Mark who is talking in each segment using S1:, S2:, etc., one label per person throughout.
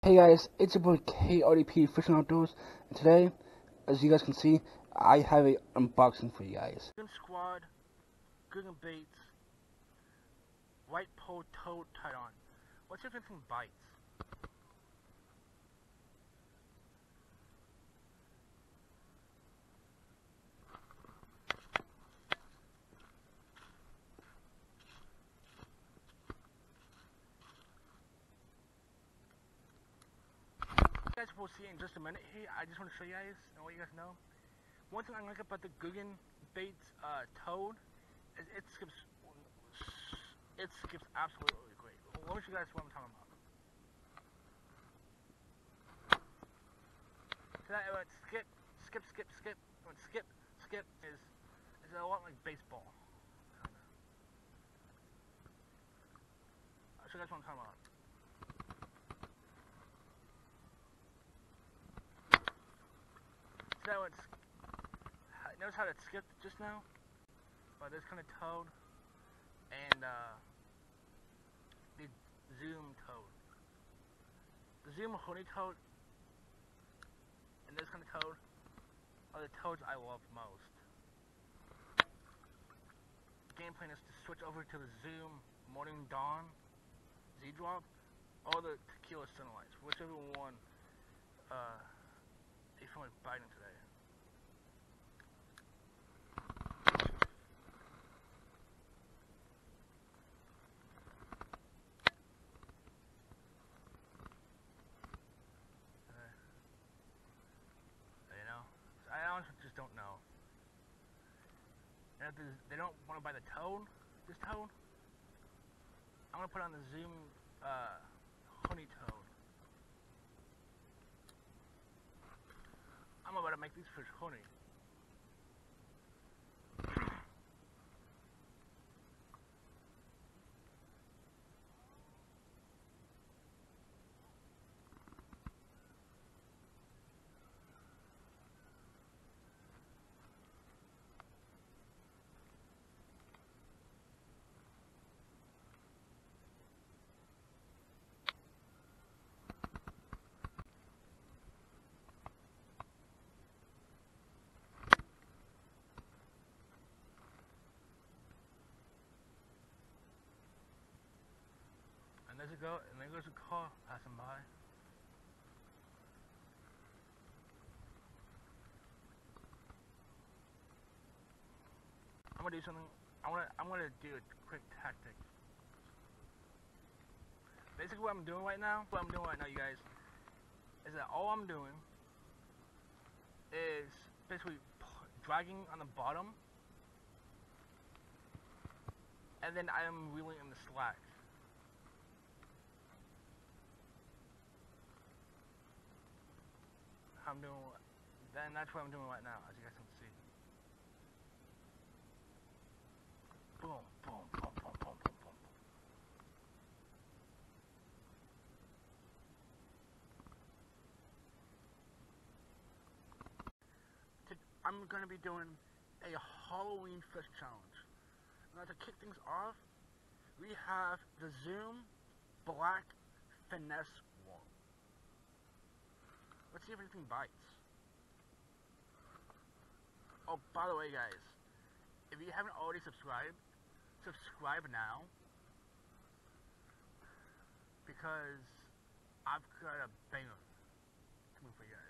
S1: Hey guys, it's your boy KRDP Fishing Outdoors, and today, as you guys can see, I have a unboxing for you guys.
S2: Squad, Google Baits, White Pole Toad tied on. What's the difference in bites? You guys will see in just a minute here. I just want to show you guys and let you guys know. One thing I like about the Google Baits Toad is it skips absolutely great. Let me show you guys what I'm talking about. So that it skip, skip. When skip is a lot like baseball. I'll show you guys what I'm talking about. So it's notice how it skipped just now by this kind of toad and the zoom toad. The zoom honey toad and this kind of toad are the toads I love most. The game plan is to switch over to the zoom morning dawn Z-drop or the tequila sunlights, whichever one you feel like biting today. I honestly just don't know. And if they don't want to buy the toad, this toad, I'm gonna put on the zoom honey toad. I'm about to make these fish honey. And there goes a car passing by. I'm gonna do something. I'm gonna do a quick tactic. Basically, what I'm doing right now, you guys, is that all I'm doing is basically dragging on the bottom, and then I am reeling in the slack. Then that's what I'm doing right now, as you guys can see. Boom, boom, boom, boom, boom, boom, boom. I'm gonna be doing a Halloween fish challenge. Now to kick things off, we have the Zoom Black Finesse Worm. Let's see if anything bites. Oh, by the way, guys, if you haven't already subscribed, subscribe now, because I've got a banger coming for you guys.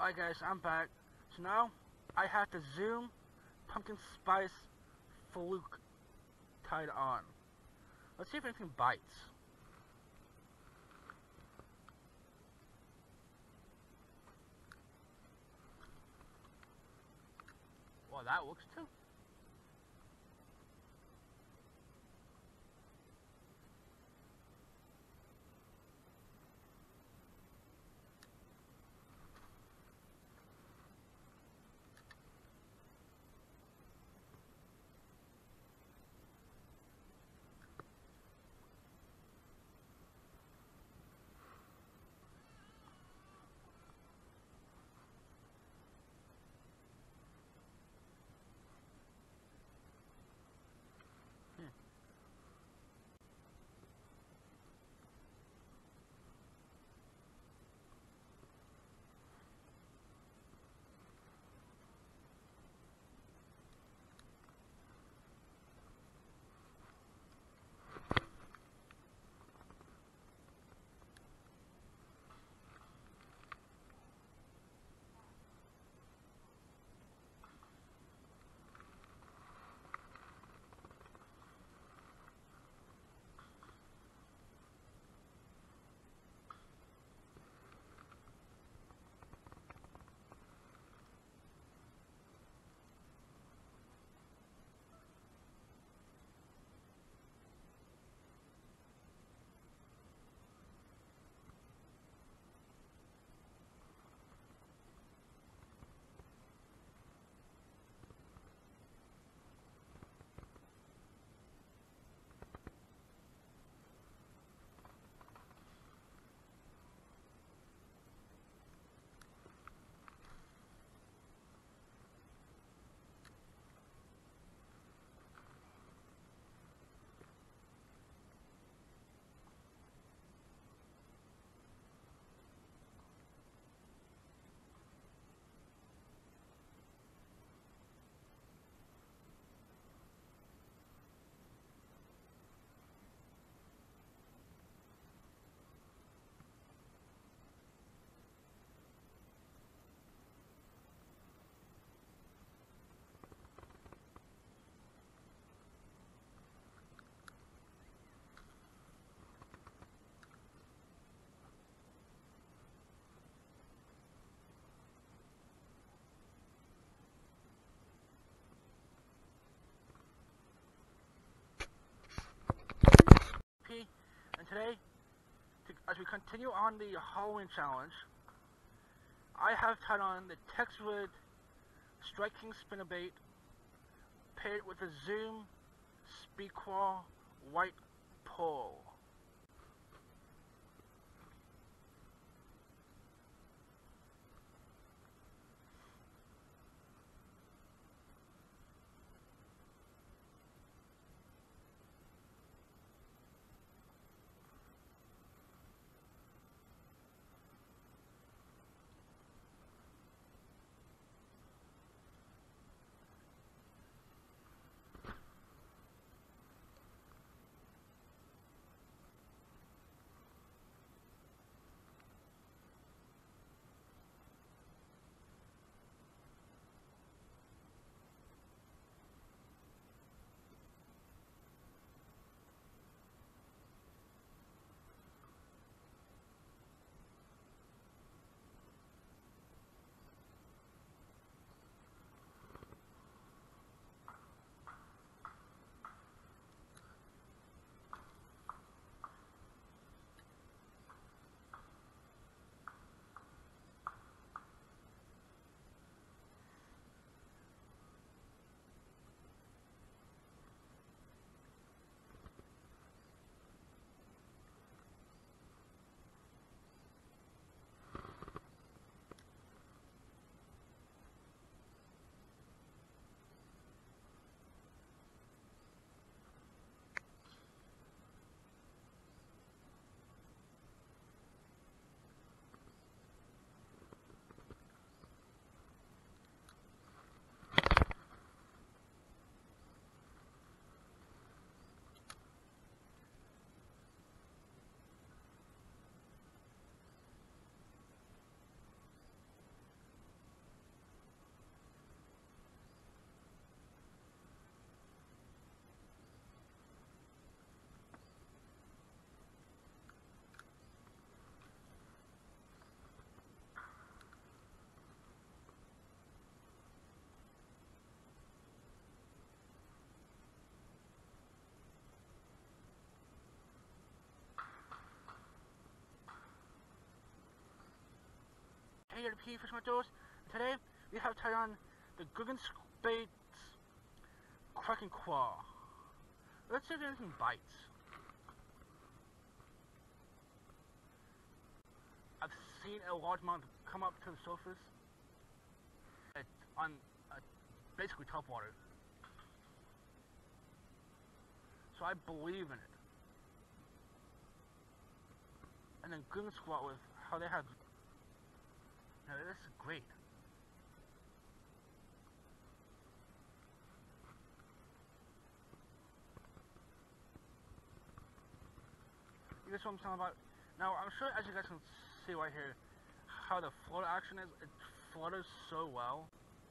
S2: Alright guys, I'm back. So now, I have the Zoom Pumpkin Spice Fluke tied on. Let's see if anything bites. Well, that works too. And today, as we continue on the Halloween challenge, I have tied on the Texwood Strike King spinnerbait paired with a Zoom Speedqual white pole. KRP Fishing Outdoors. Today we have tried on the Guggenspatz Kraken Claw. Let's see if anything bites. I've seen a largemouth come up to the surface. It's on basically top water. So I believe in it. And then Guggenspatz with how they have. Now this is great. You guys know what I'm talking about? Now I'm sure as you guys can see right here how the float action is. It flutters so well.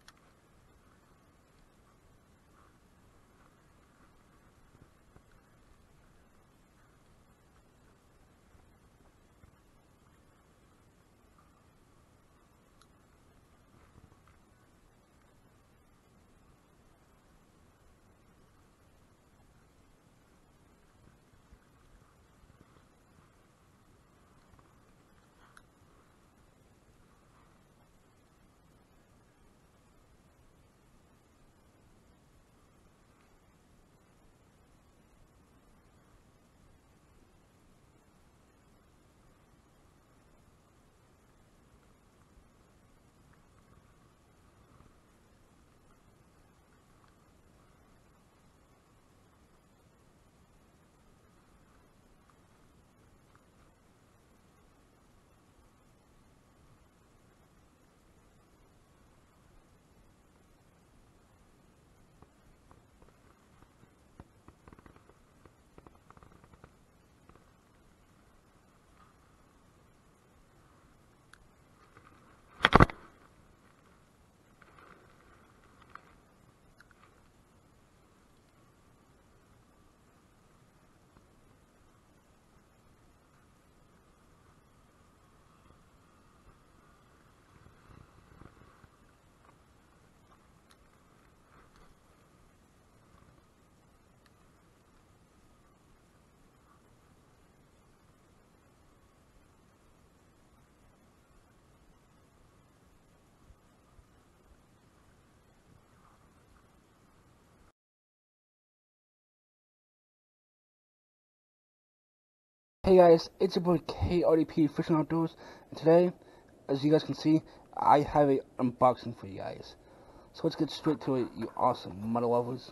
S1: Hey guys, it's your boy KRP Fishing Outdoors, and today, as you guys can see, I have a unboxing for you guys. So let's get straight to it, you awesome muddy lovers.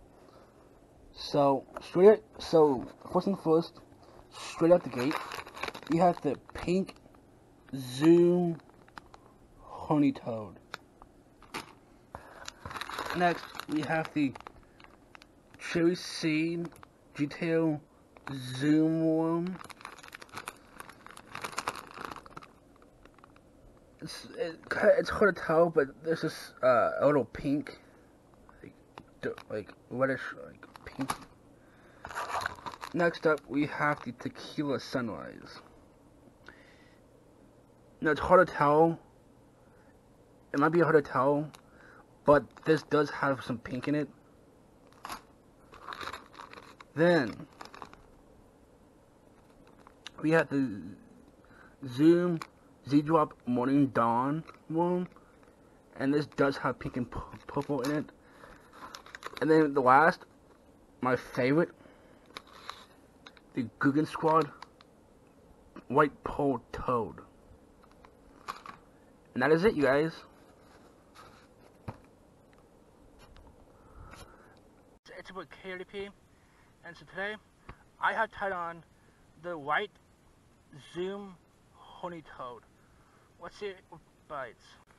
S1: So first thing first, straight out the gate, we have the pink Zoom Honey Toad. Next, we have the Cherry Seed Detail Zoom Worm. It's hard to tell, but there's this a little pink, like reddish, like pink. Next up, we have the Tequila Sunrise. Now it's hard to tell. It might be hard to tell, but this does have some pink in it. Then we have the Zoom Z-Drop Morning Dawn one, and this does have pink and purple in it. And then the last, my favorite, the Guggenspatz White Pearl Toad. And that is it, you guys.
S2: It's about KRP, and so today I have tied on the white Zoom Honey Toad. Let's see if it bites.